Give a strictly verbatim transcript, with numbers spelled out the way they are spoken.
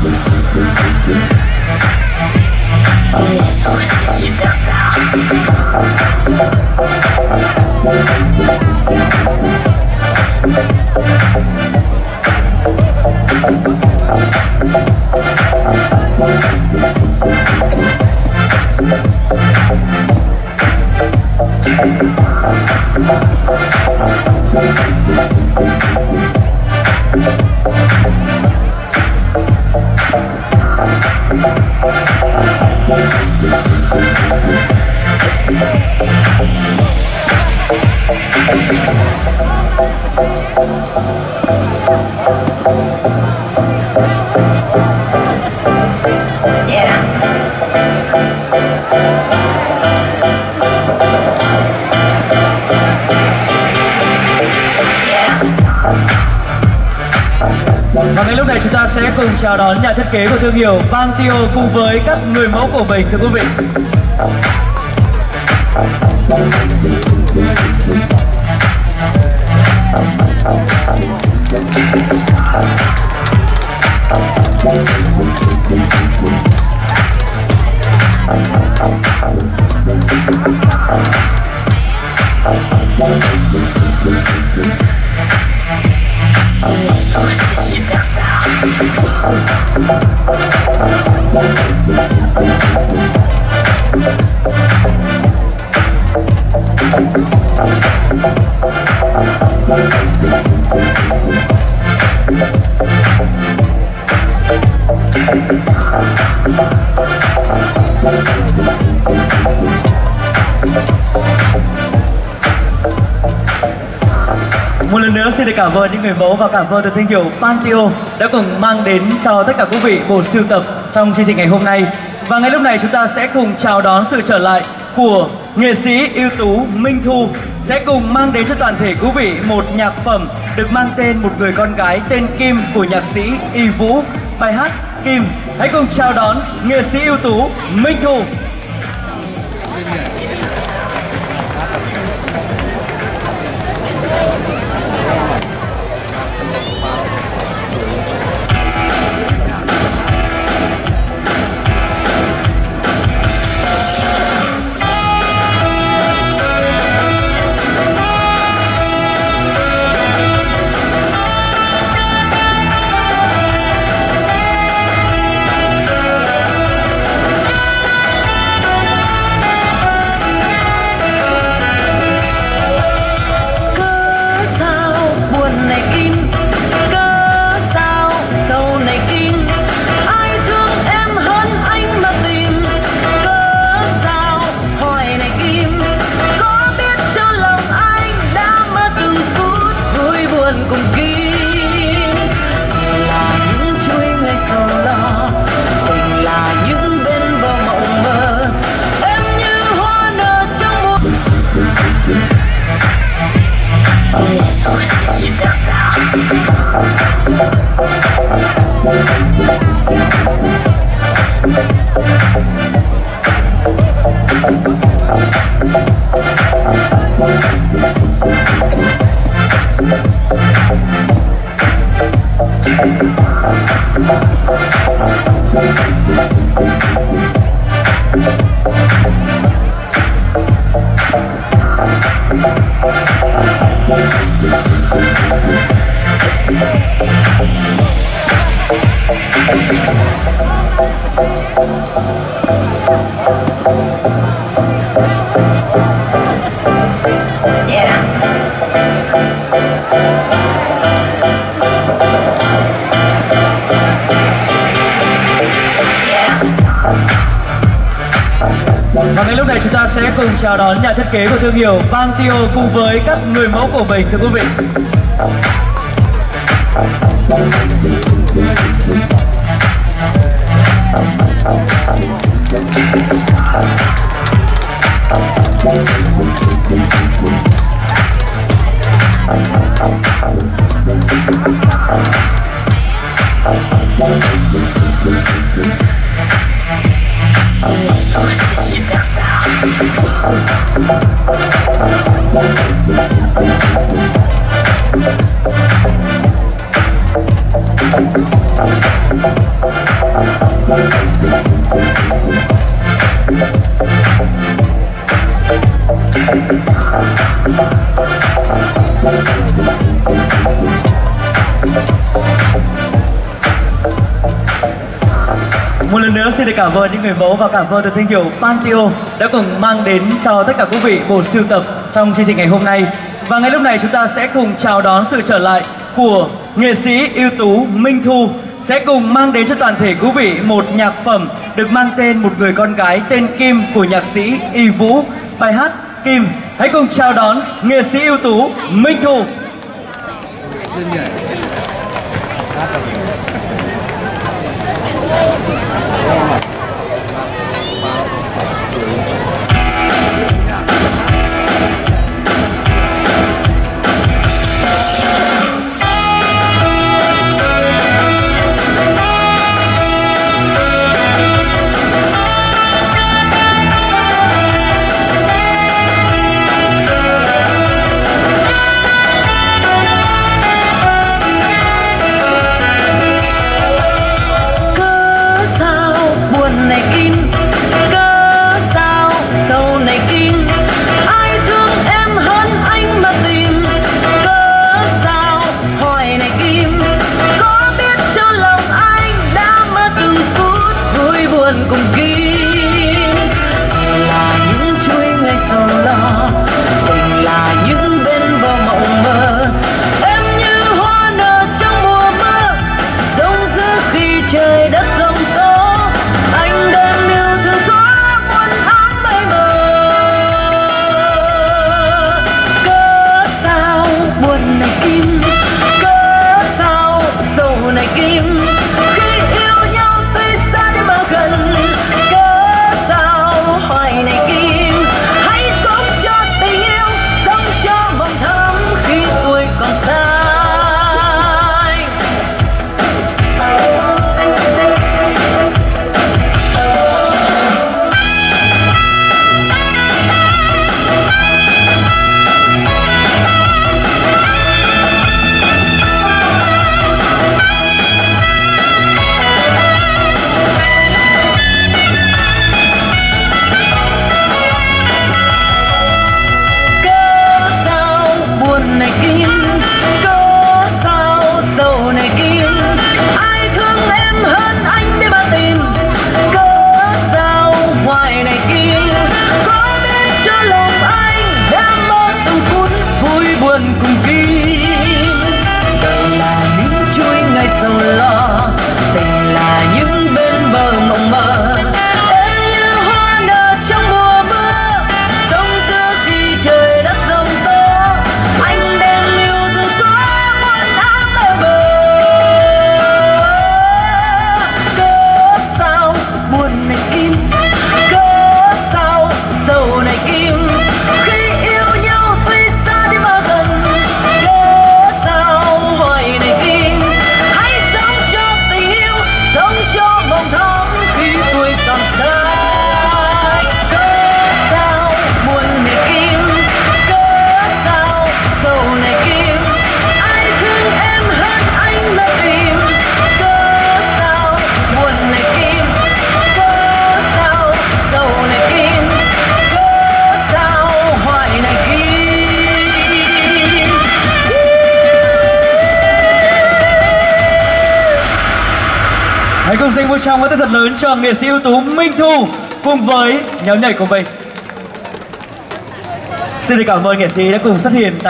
Và ngay lúc này chúng ta sẽ cùng chào đón nhà thiết kế của thương hiệu Pantio cùng với các người mẫu của mình, thưa quý vị. Một lần nữa xin được cảm ơn những người mẫu và cảm ơn từ thương hiệu Pantio đã cùng mang đến cho tất cả quý vị bộ sưu tập trong chương trình ngày hôm nay. Và ngay lúc này chúng ta sẽ cùng chào đón sự trở lại của nghệ sĩ ưu tú Minh Thu, sẽ cùng mang đến cho toàn thể quý vị một nhạc phẩm được mang tên Một Người Con Gái Tên Kim của nhạc sĩ Y Vũ, bài hát Kim. Hãy cùng chào đón nghệ sĩ ưu tú Minh Thu. Và ngay lúc này chúng ta sẽ cùng chào đón nhà thiết kế của thương hiệu Pantio cùng với các người mẫu của mình, thưa quý vị. Một lần nữa xin được cảm ơn những người mẫu và cảm ơn từ thương hiệu Pantio đã cùng mang đến cho tất cả quý vị bộ sưu tập trong chương trình ngày hôm nay. Và ngay lúc này chúng ta sẽ cùng chào đón sự trở lại của nghệ sĩ ưu tú Minh Thu, sẽ cùng mang đến cho toàn thể quý vị một nhạc phẩm được mang tên Một Người Con Gái Tên Kim của nhạc sĩ Y Vũ, bài hát Kim. Hãy cùng chào đón nghệ sĩ ưu tú Minh Thu. Hãy cùng dành một tràng vỗ tay thật lớn cho nghệ sĩ ưu tú Minh Thu cùng với nhóm nhảy của mình. Xin được cảm ơn nghệ sĩ đã cùng xuất hiện tại